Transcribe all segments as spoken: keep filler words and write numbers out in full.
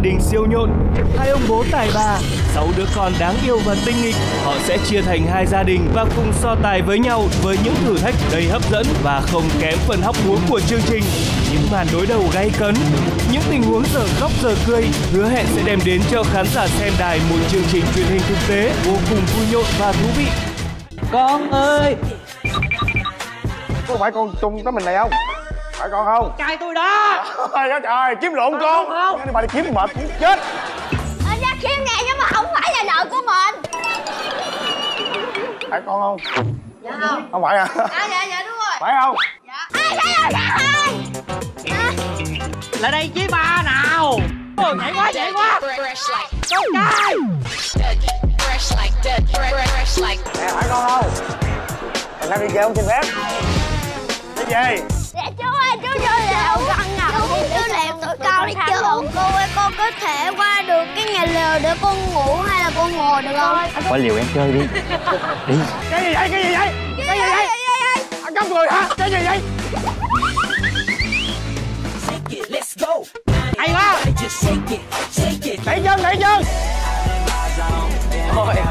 đình siêu nhộn. Hai ông bố tài bà, sáu đứa con đáng yêu và tinh nghịch. Họ sẽ chia thành hai gia đình và cùng so tài với nhau với những thử thách đầy hấp dẫn và không kém phần hóc búa của chương trình. Những màn đối đầu gay cấn, những tình huống giờ khóc giờ cười hứa hẹn sẽ đem đến cho khán giả xem đài một chương trình truyền hình thực tế vô cùng vui nhộn và thú vị. Con ơi, có phải con Trung tới mình này không? Phải con không? trai tôi đó. Trời ơi trời, kiếm lộn con. Không. Cái này bà đi kiếm mệt muốn chết. Anh ra kiếm nè nhưng mà không phải là nợ của mình. Phải con không? Dạ không. Không phải à? À dạ dạ đúng rồi. Phải không? Dạ. À dạ dạ dạ. Lại đây với ba nào. Ôi, nhảy quá nhảy quá. Con trai. Nè phải con không? Mình đang đi chơi không xin phép. Đi về. Dạ chú ơi, chú vô lều con ngọc. Chú lèo tụi con đi chơi. Cô ơi, con có thể qua được cái nhà lều để con ngủ hay là con ngồi được không? Qua liều em chơi đi. Đi. Cái gì vậy? Cái gì vậy? Cái gì vậy? Anh cắm người hả? Cái gì vậy? Hay quá. Đẩy chân, đẩy chân. Thôi.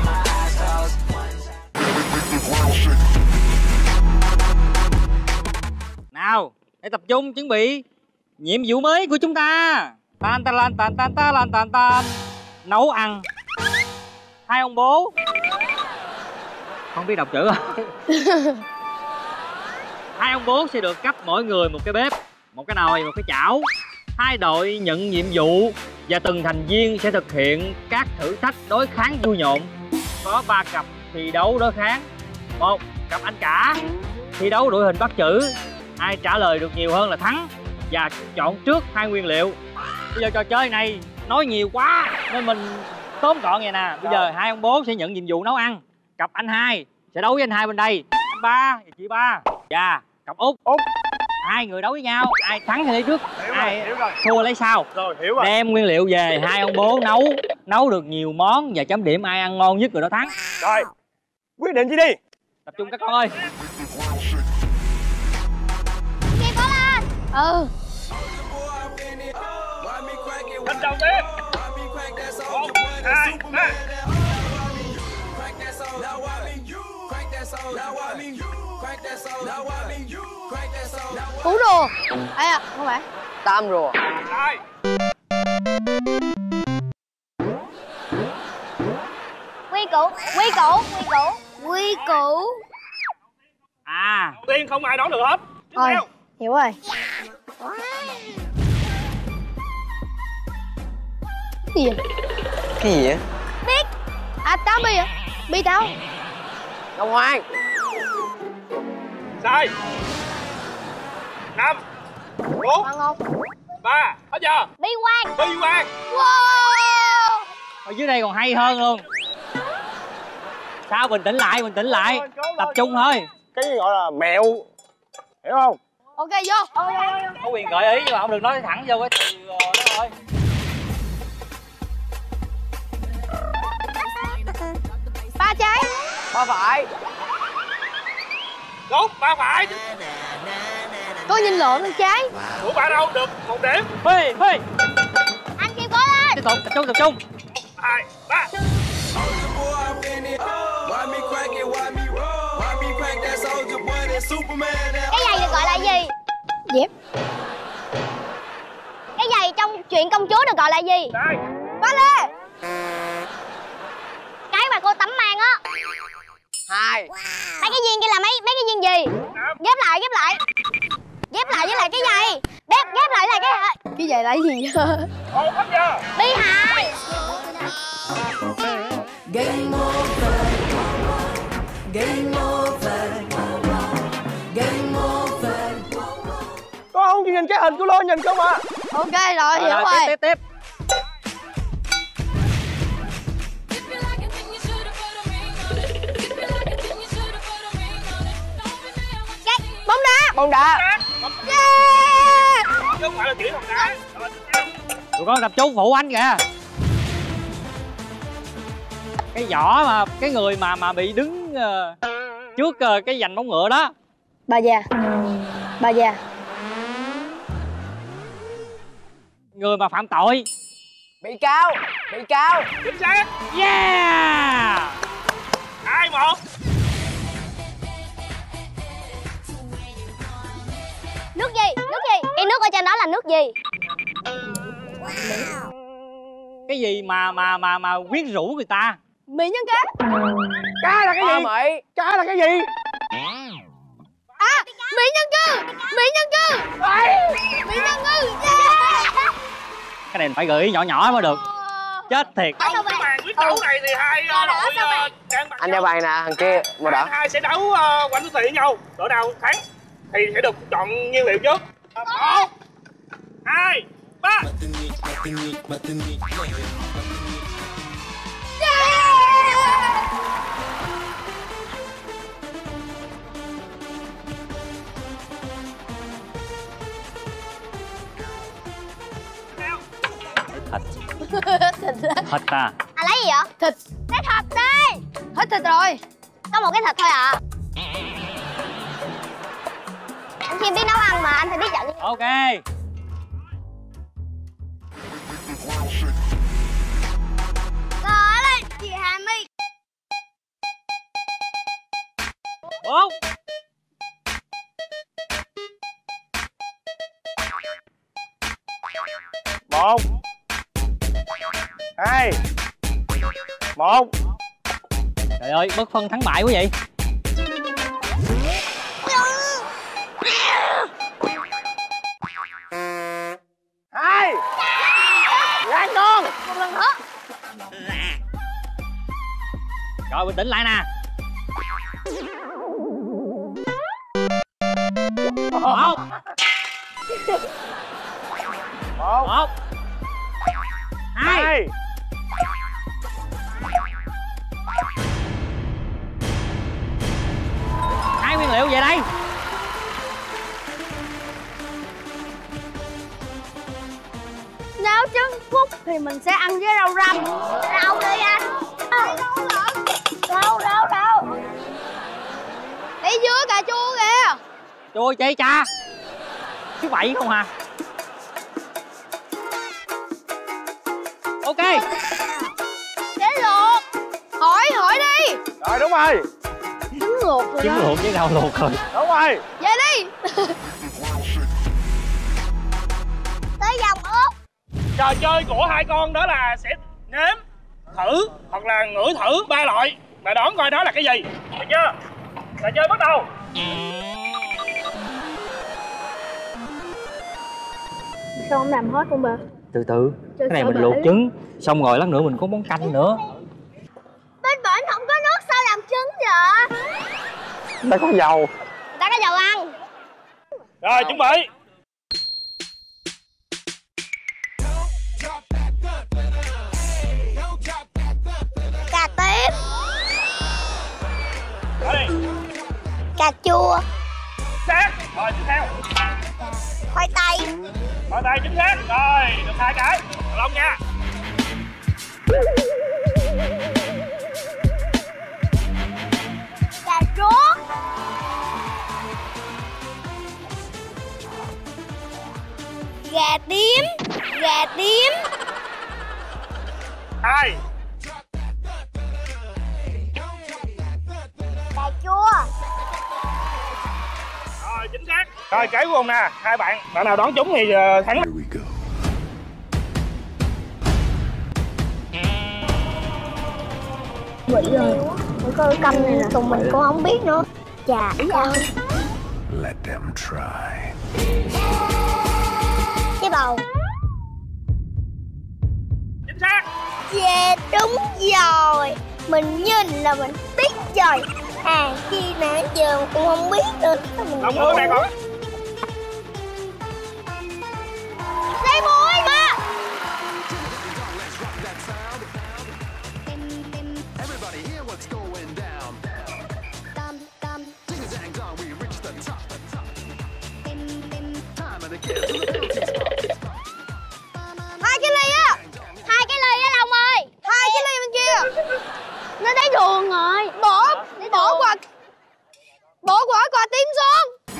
Nào, để tập trung chuẩn bị nhiệm vụ mới của chúng ta. Tan tan lan tan tan tan lan tan tan. Nấu ăn. Hai ông bố. Không biết đọc chữ à? Hai ông bố sẽ được cấp mỗi người một cái bếp, một cái nồi, một cái chảo. Hai đội nhận nhiệm vụ và từng thành viên sẽ thực hiện các thử thách đối kháng vui nhộn. Có ba cặp thi đấu đối kháng. Một cặp anh cả thi đấu đội hình bắt chữ. Ai trả lời được nhiều hơn là thắng và chọn trước hai nguyên liệu. Bây giờ trò chơi này nói nhiều quá nên mình tóm gọn vậy nè. Bây giờ hai ông bố sẽ nhận nhiệm vụ nấu ăn. Cặp anh hai sẽ đấu với anh hai bên đây. Anh ba và chị ba và cặp út Út. hai người đấu với nhau. Ai thắng thì lấy trước, Hiểu ai rồi, hiểu rồi. thua lấy sau. Rồi, hiểu rồi. Đem nguyên liệu về, hai ông bố nấu nấu được nhiều món và chấm điểm ai ăn ngon nhất người đó thắng. Rồi, quyết định chi đi. Tập trung các con ơi. Chị có lên. Ừ. Hình đầu tiên. Một, hai, ba. Cú rùa. Ấy à, không phải. Tam rùa. Hai. Quy củ, quy củ, quy củ. Quy củ. À, Đầu tiên không ai đoán được hết. Tiếp Rồi, theo. hiểu rồi. Cái gì vậy? cái gì vậy? Biết. À, táo bi à? Bi táo. Ngọc Hoàng. Sai. Năm. Bốn. Hoàng Ngọc. Ba. Hết giờ. Bi quan. Bi quan. Wow. Ở dưới đây còn hay hơn luôn. Sao bình tĩnh lại, bình tĩnh lại. Tập trung thôi. Cái gì gọi là mẹo. Hiểu không? Ok, vô. Vô, vô, vô. Có quyền gợi ý nhưng mà không được nói thẳng vô cái từ đó thôi. Ba trái. Ba phải. Đúng, ba phải. Cô nhìn lộn lên trái. Của ba đâu được một điểm. Phi, Phi. Anh kêu có lên. Tiếp tục, tập trung, tập trung. Hai, ba. Cái giày được gọi là gì? Dép. Cái giày trong chuyện công chúa được gọi là gì? Sai. Ba lê. Cái mà cô Tắm mang á. Hai. Mấy cái viên kia là mấy mấy cái viên gì? Năm. Ghép lại, ghép lại. Ghép lại với lại cái giày. Ghép ghép lại là cái cái giày là cái gì? Một, hết giờ. Bi hai. Game over. Game over. Game over. Con không nhìn cái hình của Lô, nhìn không à. Ok rồi, hiểu Rồi, rồi. tiếp, tiếp, tiếp. Cái bóng đá. Bóng đá. Yeah. Chứ không phải là chỉ bóng đá. Rồi, tiếp theo. Tụi con tập trung phụ anh kìa. Cái vỏ mà cái người mà mà bị đứng uh, trước uh, cái giành bóng ngựa đó. Bà già. Bà già. Người mà phạm tội. Bị cao. Bị cao. Chính xác. Yeah. Hai một. Nước gì? Nước gì? Cái nước ở trên đó là nước gì? Cái gì mà mà mà mà quyến rũ người ta? Mỹ nhân kế. Cá là cái gì? Mị. Cá là cái gì? À, Mỹ nhân cư. Mỹ nhân cư. Mỹ nhân cư. Yeah. Cái này phải gửi nhỏ nhỏ mới được. Chết thiệt. Trong cái màn quyết đấu này thì hai đội đang Anh ra bàn nè, thằng kia màu đỏ. hai sẽ đấu uh, quanh với nhau. Đội nào thắng thì sẽ được chọn nhiên liệu trước. Một, hai, ba. Thịt. Thịt à? À lấy gì vậy? Thịt. Lấy thịt đi. Hết thịt rồi. Có một cái thịt thôi à. Anh Khiêm biết nấu ăn mà, anh phải biết chọn như. Ok. Rồi lên chị Hà My. Bốn. Một, hai, một. Trời ơi, bất phân thắng bại quá vậy. Hai. Ráng con. Một lần nữa. Rồi bình tĩnh lại nè. Một. Một, Một. Hai. hai. Hai nguyên liệu về đây. Nếu trứng cút thì mình sẽ ăn với rau răm. Rau đi anh. Rau, rau, rau. Đi dưới cà chua kìa. Chua chị cha. Thứ bảy không hả? Ok. Để luộc. Hỏi, hỏi đi. Rồi đúng rồi. Trứng luộc rồi Trứng đó. luộc với rau luộc rồi. Đúng rồi. Về đi. Tới vòng út. Trò chơi của hai con đó là sẽ nếm, thử hoặc là ngửi thử ba loại và đoán coi đó là cái gì. Được chưa? Trò chơi bắt đầu. Sao không làm hết không bà? Từ từ. Chơi Cái này sợ mình bể. luộc trứng. Xong rồi lát nữa mình có món canh nữa. Bên bển không có nước sao làm trứng vậy? Ta có dầu. Người ta có dầu ăn. Rồi chuẩn bị. Cà tím. Đó đi. Cà chua. Xác. Rồi tiếp theo. Khoai tây. Khoai tây chính xác. Rồi được hai cái. Cầu lông nha. Cà rốt. Gà điếm. Gà điếm. Hai. Cà chua. Rồi chính xác. Rồi cái cuối cùng nè. Hai bạn. Bạn nào đoán trúng thì uh, thắng. Bị rồi. Có cái canh này nè. Tụi mình cũng không biết nữa. Chà ý ơi. Let them try. Cái bầu. Chính xác. Yeah, đúng rồi. Mình nhìn là mình biết rồi. À, chi nãy giờ cũng không biết được. Long nước đây con. Lấy muối mà. Hai cái ly á. Hai cái ly á Long ơi. Hai cái ly bên kia. Nó thấy đường rồi. Bỏ, bỏ qua. Bỏ quả quả tím xuống.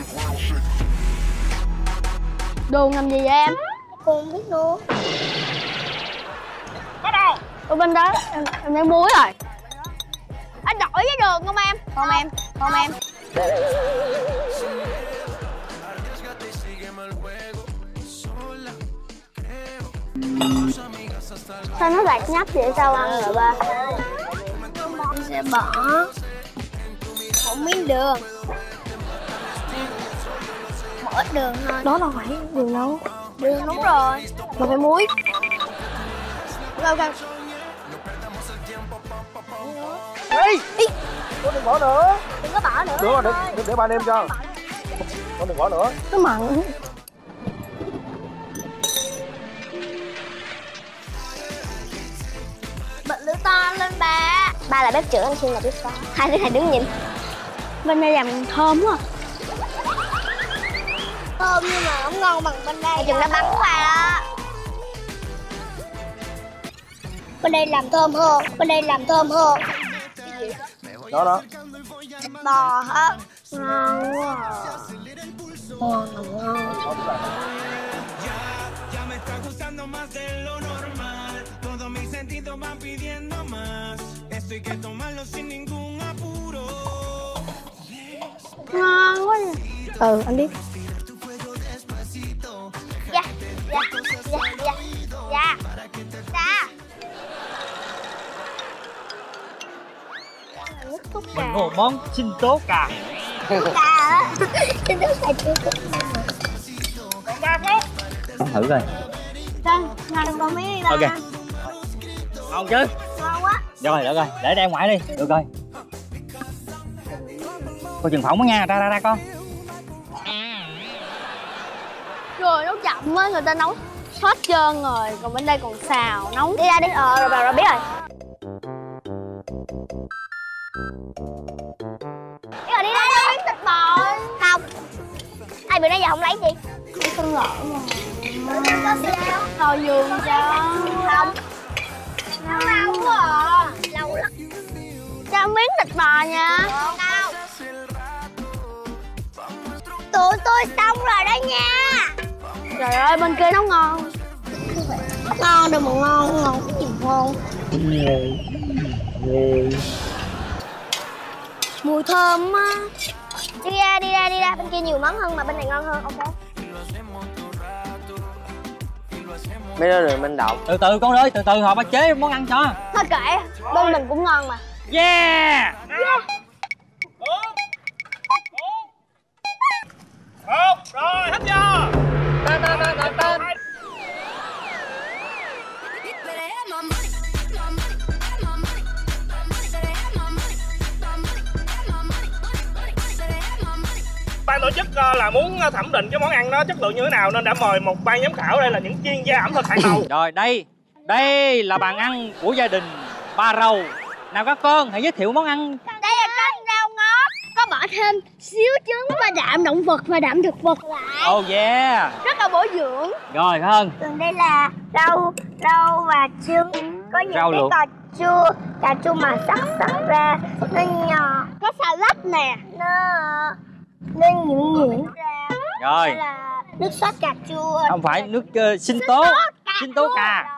Đường làm gì vậy em? Con không biết nữa. Ở bên đó em, em lấy muối rồi. Anh đổi với đường không em? Không em, không em. Sao nó lạt nhấp vậy, sao ăn rồi ba? Em sẽ bỏ một miếng đường, một ít đường thôi. Đó đâu phải đường đâu. Đường đúng rồi. Mà phải muối. Đâu đâu. Ê! Con đừng bỏ nữa. Đừng có bỏ nữa. Được rồi, để, để, để ba đem cho. Con đừng bỏ nữa. Nó mặn. Bật lửa to lên ba. Ba là bếp trưởng, anh Xuyên là bếp phó. Hai đứa này đứng nhìn. Bên đây làm thơm quá. Thơm nhưng mà không ngon bằng bên đây. Chừng nó bắn qua đó. Bên đây làm thơm hơn. Bên đây làm thơm hơn. Đó đó. Bò hả? Ngon quá à. Ngon ngon. Ngon quá. Ừ, anh biết. Dạ, dạ, dạ, dạ, dạ, dạ. Mình có một món sinh tố cà. Cà á. Sinh tố cà chưa có. Còn ba phút. Thử coi. Rồi, ngon còn miếng đi ba. Ok. Ngon chứ? Ngon quá. Rồi, được rồi, để đem ngoại đi. Được rồi. Cô chừng phỏng đó nha, ra ra ra con. Rồi nấu chậm á, người ta nấu hết trơn rồi, còn bên đây còn xào nấu. Đi ra đi, ờ rồi rồi, rồi biết rồi. Đi rồi, đi ra đi, miếng thịt bò. Không. Hai bữa nay giờ không lấy gì? Đi con lợn mà. Thôi nhường cho. Không. Lâu lâu quá à. Lâu lắm. Cho miếng thịt bò nha. Đâu. Tụi tôi xong rồi đó nha. Trời ơi, bên kia nấu ngon. Ngon đâu mà ngon, ngon cái gì ngon. Mùi thơm á. Đi ra, đi ra, đi ra. Bên kia nhiều món hơn mà bên này ngon hơn, ok. Mấy đứa rồi mình đậu. Từ từ con ơi, từ từ họ ba chế món ăn cho. Thôi kệ, bên mình cũng ngon mà. Yeah. Yeah. Một, rồi, hết giờ. Tên, tên, tên, tên, tên. Ban tổ chức uh, là muốn thẩm định cái món ăn đó chất lượng như thế nào nên đã mời một ban giám khảo, đây là những chuyên gia ẩm thực hàng đầu. Rồi đây, đây là bàn ăn của gia đình Ba Râu. Nào các con, hãy giới thiệu món ăn. Đây là canh rau ngót, có bỏ thêm xíu trứng và đạm động vật và đạm thực vật lại. Oh yeah. Rất là bổ dưỡng. Rồi phải không? Còn đây là rau, rau và trứng. Có những Rau cái luộc. cà chua, cà chua mà sắc sắc ra, nó nhỏ. Có xà lách nè, nó nó nhuyễn nhuyễn ra. Rồi. Đây là nước sốt cà chua. Không phải nước uh, sinh tố, sinh tố cà.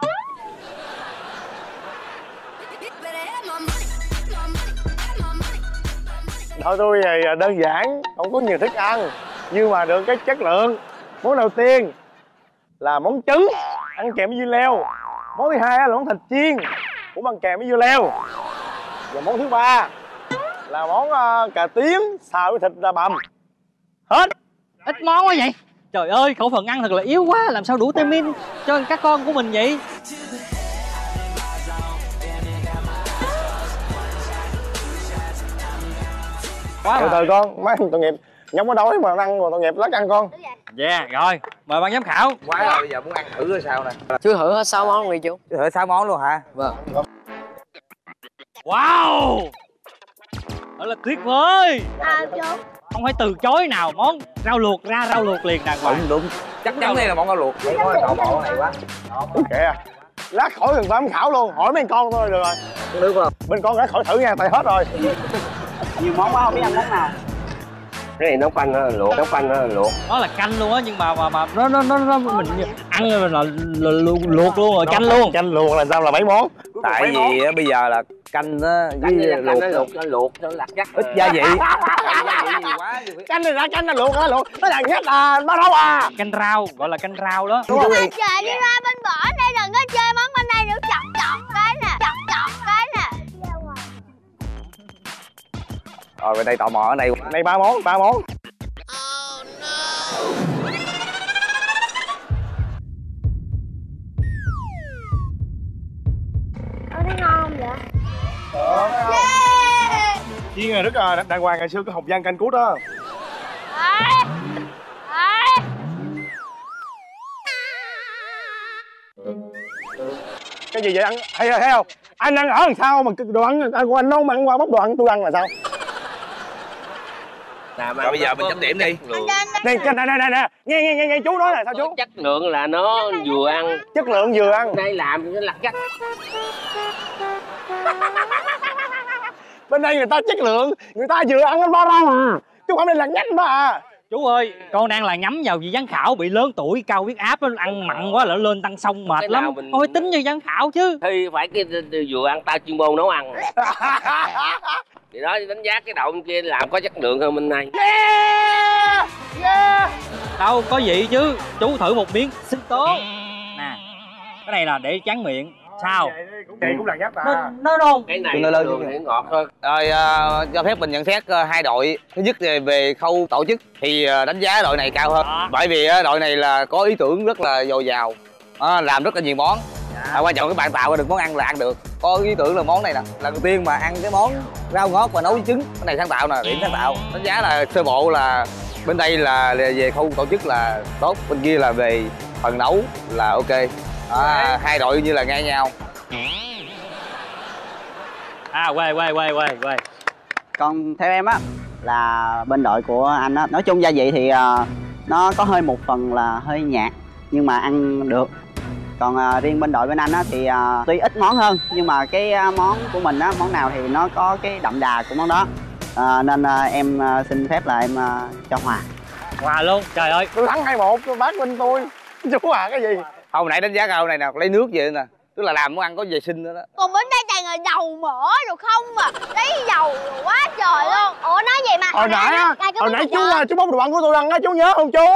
Thôi tôi thì đơn giản, không có nhiều thức ăn nhưng mà được cái chất lượng. Món đầu tiên là món trứng ăn kèm với dưa leo. Món thứ hai là món thịt chiên cũng ăn kèm với dưa leo. Và món thứ ba là món uh, cà tím xào với thịt da bằm. Hết. Ít món quá vậy. Trời ơi, khẩu phần ăn thật là yếu quá, làm sao đủ vitamin cho các con của mình vậy? Quá Từ rồi. từ con, mấy tội nghiệp nhóc có đói mà ăn mà tội nghiệp lát ăn con. Yeah, rồi, mời ban giám khảo. Quá rồi, bây giờ muốn ăn thử rồi sao nè. Chưa thử hết sáu món luôn chú. Chưa thử sáu món luôn hả? Vâng. Wow, thật là tuyệt vời. À, chú. Không phải từ chối nào, món rau luộc ra rau luộc liền đàng hoàng. Đúng đúng. Chắc chắn đây là món rau luộc. Mấy món đậu bò này quá. Kìa, lát khỏi cần ban khảo luôn, hỏi mấy con thôi được rồi. Không được không? Bên con đã khỏi thử nha, tại hết rồi. Nhiều món quá không biết ăn món nào. Cái này nấu canh nó là luộc, nấu canh nó là luộc. Nó là canh luôn á, nhưng mà mà mà nó nó nó, nó mình ăn rồi là, là, là luộc, luộc luôn rồi, canh luôn. Canh luộc là sao là mấy món. Cuối Tại vì á, bây giờ là canh á với luộc nó luộc nó luộc nó lặt gắt ít gia vị. Gia vị nhiều quá. Canh này ra canh là luộc hả? Luộc nó là nhất à ba đâu à. Canh rau, gọi là canh rau đó. Các bạn chơi đi ra bên bển đây, đừng có chơi món bên đây nữa. Chọc chọc cái nè, chọc chọc cái nè. Rồi bên đây tò mò ở đây. Này ba món, ba món. Ơ nó ngon không vậy? Yeah. Chiên này rất là đàng hoàng, ngày xưa có học văn canh cút đó. Đấy. Đấy. Cái gì vậy ăn? Thấy, thấy không? Anh ăn ở làm sao mà đồ ăn anh của anh nấu mà ăn qua bóc đồ ăn tôi ăn là sao? Rồi bây giờ mình chấm điểm đi. Này, này, này, này, này. Nghe, nghe, nghe, nghe chú nói là sao chú? Chất lượng là nó vừa ăn. Chất lượng vừa ăn. Đây làm nó lặt gắt. Bên đây người ta chất lượng, người ta vừa ăn nó bao rau à. Chú không nên là nhách đó à. Chú ơi, con đang là nhắm vào vị giám khảo bị lớn tuổi, cao huyết áp, nó ăn mặn quá là lên tăng sông mệt lắm. Mình... Thôi tính như giám khảo chứ. Thì phải cái vừa ăn tao chuyên môn nấu ăn. Thì đó đánh giá cái đậu bên kia làm có chất lượng hơn bên này. Yeah! Yeah! Đâu có gì chứ, chú thử một miếng sinh tố. Nè, cái này là để tráng miệng. Sao? Vậy cũng là nhắc à. Nó, nó non. Cái này nó đường thì ngọt thôi. Rồi uh, cho phép mình nhận xét uh, hai đội. Thứ nhất về, về khâu tổ chức thì uh, đánh giá đội này cao hơn. À. Bởi vì uh, đội này là có ý tưởng rất là dồi dào, uh, làm rất là nhiều món. À, quan trọng các bạn tạo ra được món ăn là ăn được. Có ý tưởng là món này nè, lần đầu tiên mà ăn cái món rau ngót và nấu với trứng. Cái này sáng tạo nè, điểm sáng tạo. Đánh giá là sơ bộ là bên đây là về khâu tổ chức là tốt, bên kia là về phần nấu là ok. À, hai đội như là ngang nhau. À quay quay quay quay quay. Còn theo em á là bên đội của anh á, nói chung gia vị thì uh, nó có hơi một phần là hơi nhạt nhưng mà ăn được. Còn uh, riêng bên đội bên anh á thì uh, tuy ít món hơn nhưng mà cái uh, món của mình á, món nào thì nó có cái đậm đà của món đó. Uh, nên uh, em uh, xin phép là em uh, cho hòa. Hòa luôn, trời ơi. Tôi thắng hai một, tôi bác bên tôi. Chú à cái gì? Hôm nãy đánh giá cao này nè, lấy nước về nè. Tức là làm món ăn có vệ sinh nữa đó. Còn bên đây toàn là dầu mỡ rồi không mà. Lấy dầu quá trời luôn. Ủa nói gì mà hồi nãy á, hồi nãy chú à, chú bóc đồ ăn của tôi ăn á, chú nhớ không chú?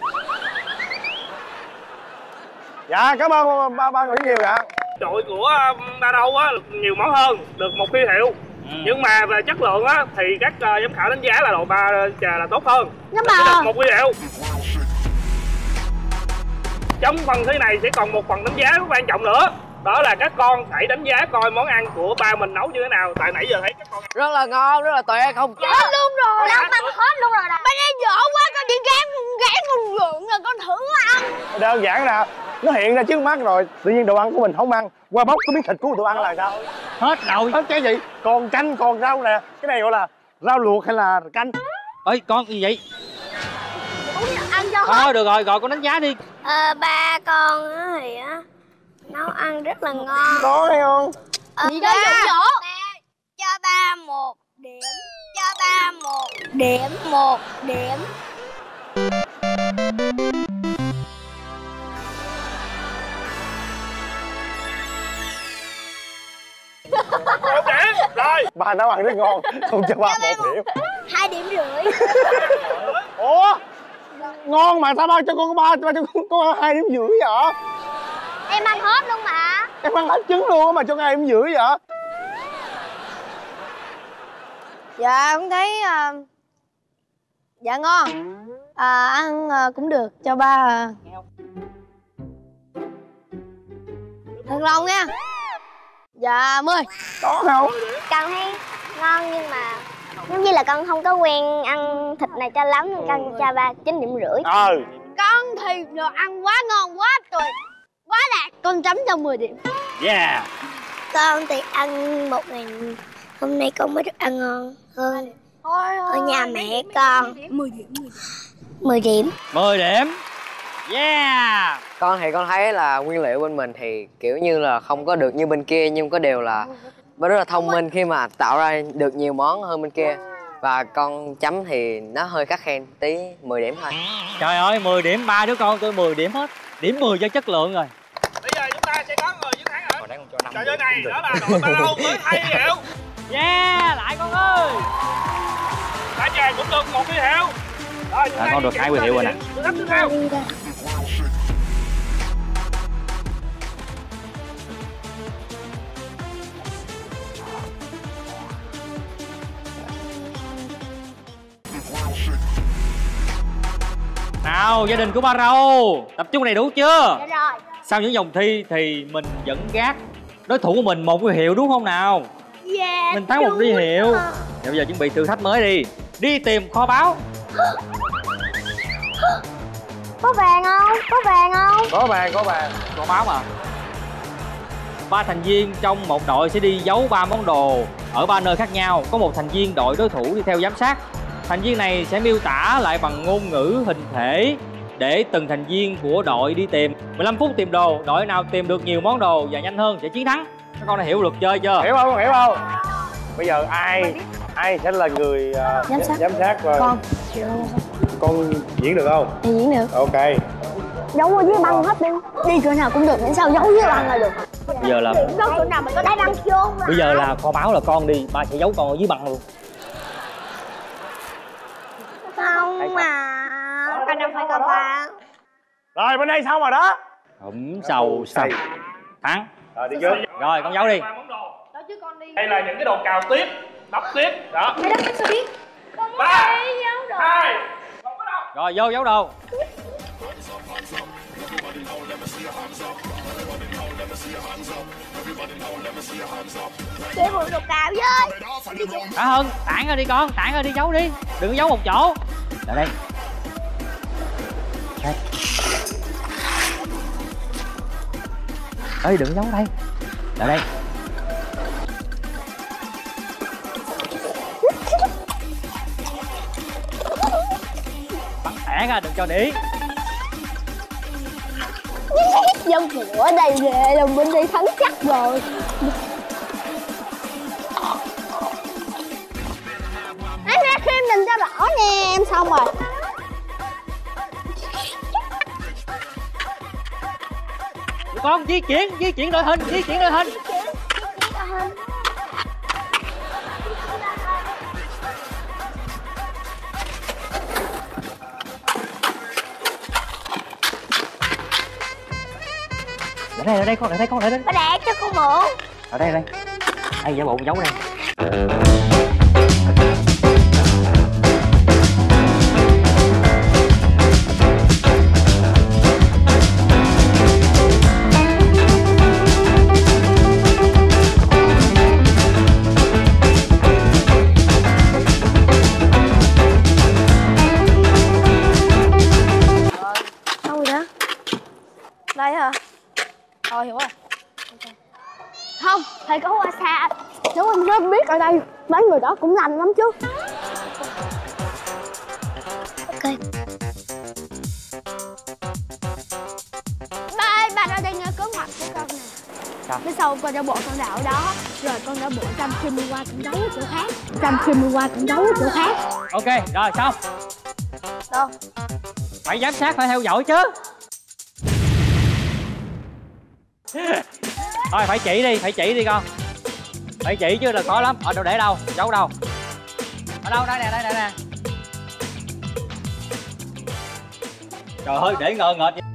Dạ cảm ơn ba ba nghĩ nhiều ạ. Đội của ba đâu á nhiều món hơn, được một huy hiệu. Ừ. Nhưng mà về chất lượng á thì các uh, giám khảo đánh giá là đội ba trà là tốt hơn. Nhưng mà được một huy hiệu. Trong phần thi này sẽ còn một phần đánh giá quan trọng nữa. Đó là các con hãy đánh giá coi món ăn của ba mình nấu như thế nào. Tại nãy giờ thấy các con rất là ngon, rất là tuyệt không? Hết luôn rồi, đã ăn hết luôn rồi đó. Bên đây dở quá, con chỉ gán gán con gượng rồi con thử ăn. Đơn giản là nó hiện ra trước mắt rồi, tự nhiên đồ ăn của mình không ăn, qua bóc cái miếng thịt của tụi ăn là sao? Hết rồi. Hết cái gì? Còn canh, còn rau nè. Cái này gọi là rau luộc hay là canh? Ơi con gì vậy? Ăn cho hết. Thôi được rồi, gọi con đánh giá đi. Ờ ba con á thì á nấu ăn rất là ngon. Có hay không? Ờ, gì đó dụ dỗ. Cho ba một điểm. Cho ba một điểm. Một điểm. một điểm. Rồi. Ba nấu ăn rất ngon, không cho ba một điểm. Hai điểm rưỡi. Ủa? Ngon mà sao ba cho con có ba, ba cho con có hai điểm rưỡi vậy? Em ăn hết luôn mà. Em ăn hết trứng luôn mà cho hai điểm rưỡi vậy? Dạ cũng thấy uh, dạ ngon. À, ăn uh, cũng được, cho ba uh... thật lòng nha. Dạ mười. Có không? Con thấy ngon nhưng mà giống như là con không có quen ăn thịt này cho lắm nên con cho ba chín điểm rưỡi. Ờ. Con thì đồ ăn quá ngon quá trời, quá đạt, con chấm cho mười điểm. Yeah. Con thì ăn một ngày, hôm nay con mới được ăn ngon hơn ở nhà mẹ con. Mười điểm. Mười điểm. Mười điểm. Yeah. Con thì con thấy là nguyên liệu bên mình thì kiểu như là không có được như bên kia, nhưng có điều là rất là thông minh khi mà tạo ra được nhiều món hơn bên kia. Và con chấm thì nó hơi khắt khen tí, mười điểm thôi. Trời ơi, mười điểm, ba đứa con tôi mười điểm hết. Điểm mười cho chất lượng rồi. Bây giờ chúng ta sẽ có người chiến thắng rồi. Còn đang còn cho năm. trò chơi này đó là đội ba lô mới thay hiệu. Yeah, lại con ơi. Cả nhà cũng được một huy hiệu. Rồi, à, con được hai huy hiệu rồi nè. Tiếp theo. Nào, gia đình của ba Râu tập trung đầy đủ chưa? Dạ rồi. Sau những vòng thi thì mình dẫn gác đối thủ của mình một huy hiệu đúng không nào? Dạ. Mình thắng một huy hiệu. Và bây giờ chuẩn bị thử thách mới đi. Đi tìm kho báu. Có vàng không? Có vàng không? Có vàng, có vàng. Kho báu mà. Ba thành viên trong một đội sẽ đi giấu ba món đồ ở ba nơi khác nhau. Có một thành viên đội đối thủ đi theo giám sát. Thành viên này sẽ miêu tả lại bằng ngôn ngữ hình thể để từng thành viên của đội đi tìm. mười lăm phút tìm đồ, đội nào tìm được nhiều món đồ và nhanh hơn sẽ chiến thắng. Các con đã hiểu luật chơi chưa? Hiểu không? Hiểu không? Bây giờ ai ai sẽ là người uh, giám sát, giám sát rồi. Con. Con diễn được không? Thì diễn được. Ok. Giấu ở dưới băng hết đi. Đi chỗ nào cũng được, miễn sao giấu dưới băng là được. Bây giờ là giấu chỗ nào mình có đá băng chôn. Bây giờ là kho báu là con đi, ba sẽ giấu con ở dưới băng luôn. Không mà con đâu phải con ba. Rồi bên đây xong rồi đó. Hổng sầu sầu. Thắng. Rồi đi trước. Rồi con giấu đi. Đây là những cái đồ cào tiếp, đắp tiếp. Đó. Mày đắp sao biết? Con ba, hai, không có đâu. Rồi vô giấu đồ. Để mượn đồ cào với. Cả Hân, tản ra đi con, tản ra đi giấu đi. Đừng có giấu một chỗ. Lại đây. Đây. Ê, đừng giấu đây. Lại đây. Bắn tẻ ra, đừng cho để ý. Dân phụ ở đây về là bên đây thắng chắc rồi. Anh ra thêm mình cho rõ nè, em xong rồi. Con di chuyển, di chuyển đội hình, di chuyển đội hình. Ở đây, ở đây con, ở đây con, ở đây. Ba đẹp cho con mượn. Ở đây, ở đây. Đây, giả bộ giấu đây. Đâu rồi đó? Đây hả? Thôi hiểu rồi. Không, thầy có qua xa. Nếu anh rất biết ở đây mấy người đó cũng lành lắm chứ. Ok. Ba ơi, ba ra đây nghe kế hoạch của con nè. Sao? Phía sau con đã bộ con đảo đó. Rồi con đã bộ trăm khi đi qua cũng đấu ở chỗ khác. Trăm khi đi qua cũng đấu ở chỗ khác. Ok, rồi xong. Đâu? Phải giám sát, phải theo dõi chứ. Thôi phải chỉ đi, phải chỉ đi con. Phải chỉ chứ là khó lắm. Ở đâu để đâu? Giấu đâu? Ở đâu? Đây nè, đây nè nè. Trời ơi, để ngờ ngợt vậy.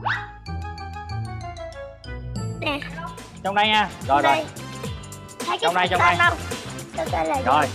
Nè. Trong đây nha. Rồi rồi. Trong đây, trong đây. Rồi.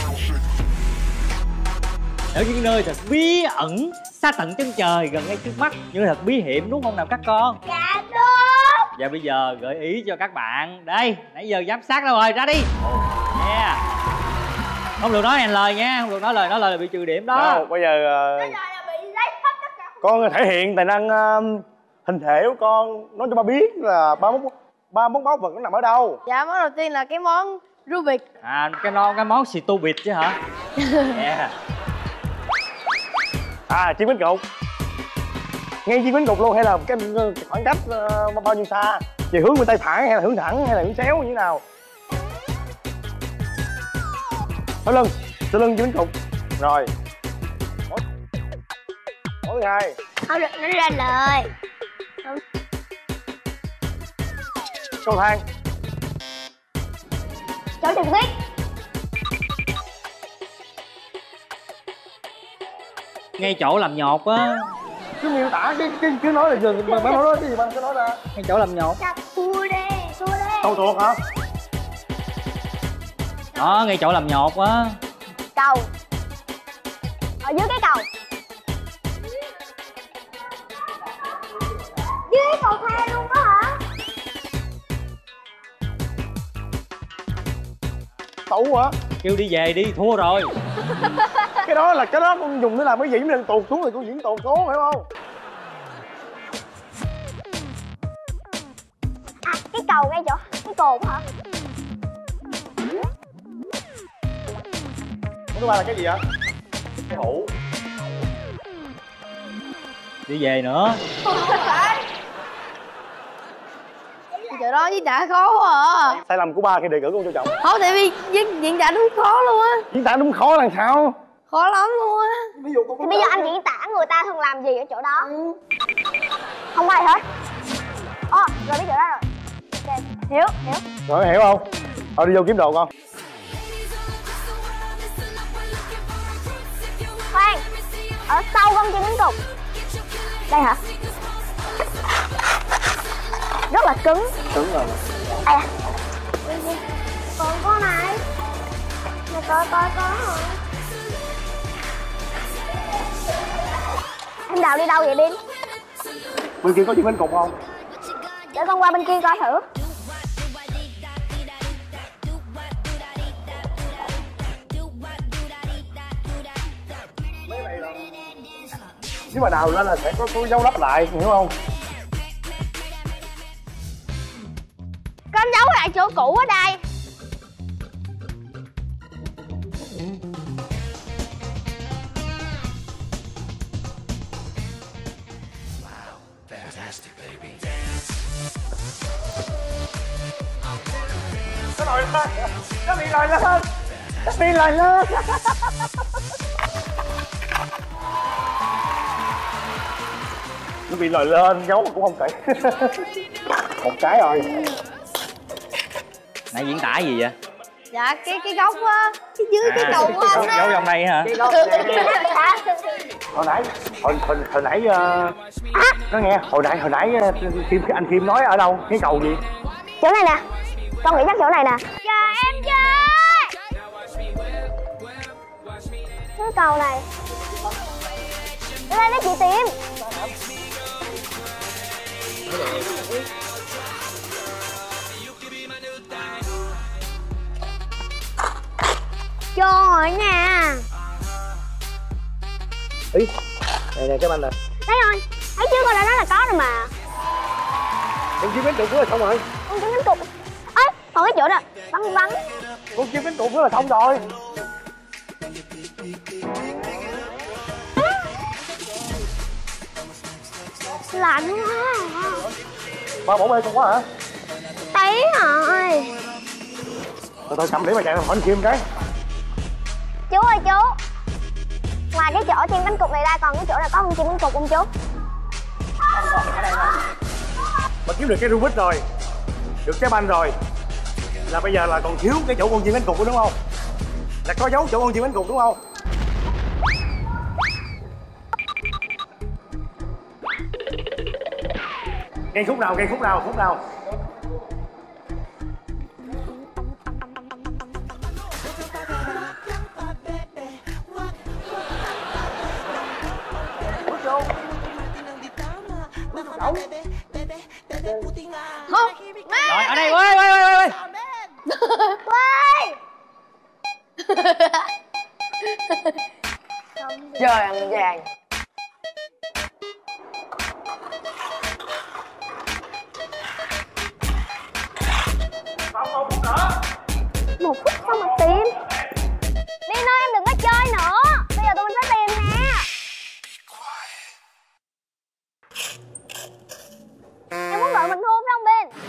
Ở những nơi thật bí ẩn, xa tận chân trời, gần ngay trước mắt, nhưng thật bí hiểm đúng không nào các con? Dạ đúng. Và bây giờ gợi ý cho các bạn. Đây, nãy giờ giám sát đâu rồi, ra đi. Yeah. Không được nói hành lời nha, không được nói lời, nói lời là bị trừ điểm đó. Đâu, bây giờ uh, con thể hiện tài năng uh, hình thể của con, nói cho ba biết là ba món ba món báu vật nó nằm ở đâu. Dạ, món đầu tiên là cái món Rubik. À, cái non cái món xì tu bịt chứ hả? Yeah. À, chiếc bánh cục. Ngay chiếc bánh cục luôn hay là cái khoảng cách uh, bao nhiêu xa? Về hướng bên tay phải hay là hướng thẳng hay là hướng xéo như thế nào? Sau lưng, sau lưng chiếc bánh cục. Rồi. Món thứ hai. Không được nói ra lời. Cầu thang. Chỗ Trần Tuyết. Ngay chỗ làm nhột á. Cứ miêu tả cái cái cứ nói là dừng mà bạn nói đó cái gì bạn cứ nói ra. Ngay chỗ làm nhột. Xua đi, xua đi. Cầu tuột hả? Đó, ngay chỗ làm nhột á. Cầu. Ở dưới cái cầu. Dưới cái cầu thang luôn đó hả? Tủ hả? Kêu đi về đi, thua rồi. Cái đó là cái đó con dùng để làm cái gì nên tuột xuống thì con diễn tuột xuống, hiểu không? À, cái cầu ngay chỗ cái cồn hả? Thứ ba là cái gì vậy? Cái hũ. Đi về nữa. Trời đó diễn tả khó quá à. Sai lầm của ba khi đề cử con cho chồng. Không, tại vì diễn, diễn tả đúng khó luôn á. Diễn tả đúng khó là sao? Khó lắm luôn á. Ví dụ con thì bây giờ anh diễn tả người ta thường làm gì ở chỗ đó? Ừ. Không ai hết. Ồ, oh, rồi biết chỗ đó rồi. Ok, hiểu, hiểu. Rồi hiểu không? Thôi đi vô kiếm đồ con. Khoan, ở sau con chim cánh cụt. Đây hả? Rất là cứng. Cứng rồi. À. Còn con này. Mày coi coi có hả? Em đào đi đâu vậy Bin? Bên kia có chim cánh cụt không? Để con qua bên kia coi thử. Nếu mà đào lên là sẽ có, có dấu lấp lại, hiểu không? Con giấu lại chỗ cũ ở đây. Nó lòi lên, nó bị lòi lên, nó bị lòi lên. Nó bị lòi lên, giấu cũng không kỹ. Một cái rồi. Nãy diễn tả gì vậy? Dạ cái cái góc á, cái dưới à, cái cầu của anh á. Giấu trong đây hả? Cái góc. Hồi nãy, hồi, hồi, hồi nãy uh, à. Nó nghe, hồi nãy hồi nãy uh, Kim, anh Kim nói ở đâu? Cái cầu gì? Chỗ này nè. Con nghĩ chắc chỗ này nè. Dạ em chơi. Cái cầu này. Ở đây đó chị tìm. Trời nha. Ý, này nè cái banh nè. Thấy rồi, thấy chưa, con đã nói là có rồi mà. Con chim cánh cụt nữa là xong rồi. Con chim cánh cụt. Ê, còn cái chỗ nè, vắng vắng. Con chim cánh cụt nữa là xong rồi. Lạnh quá. Ba bỏ bê con quá hả? Tí rồi. Thôi thôi cầm để mà chạy hỏi anh Kim cái. Chú ơi chú. Ngoài cái chỗ chim cánh cụt này ra còn cái chỗ này có con chim cánh cụt không chú? Mà kiếm được cái Rubik rồi, được cái banh rồi, là bây giờ là còn thiếu cái chỗ con chim cánh cụt đúng không? Là có dấu chỗ con chim cánh cụt đúng không? Ngay khúc nào, ngay khúc nào, khúc nào? Không, rồi ở đây, quay quay quay quay quay. Trời ăn vàng. Một phút xong mà tìm. Đi nói em đừng có chơi nữa. Bây giờ tụi mình phải tìm nè. Em muốn đợi mình thua phải không Bin?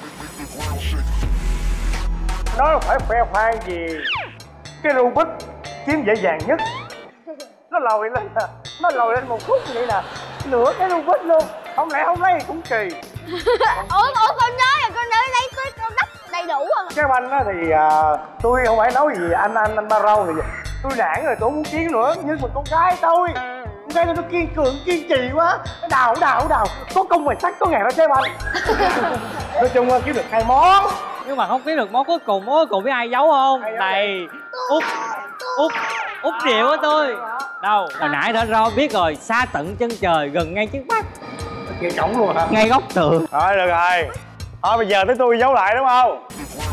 Nó phải khoe khoang gì. Cái Rubik kiếm dễ dàng nhất. Nó lòi lên nè, nó lòi lên một phút vậy nè. Nửa cái Rubik luôn. Không lẽ không lấy cũng kỳ. Ủa, ủa con nói là con nói lấy tới con đất đầy đầy đủ không? Trái banh á thì à, tôi không phải nói gì anh anh anh ba râu thì tôi nản rồi, tôi không muốn chiến nữa, nhưng mà con gái tôi con gái tôi nó kiên cường kiên trì quá, nó đào đào đào có công mày sắc có ngàn đó trái banh. Nói chung là kiếm được hai món, Nhưng mà không kiếm được món cuối cùng. Món cuối cùng biết ai giấu không? Ai giấu Này út út út rượu của tôi. Đâu hồi nãy đã ro biết rồi, xa tận chân trời gần ngay trước mắt, ngay cổng luôn hả? ngay góc tường. Thôi được rồi, thôi bây giờ tới tôi giấu lại đúng không?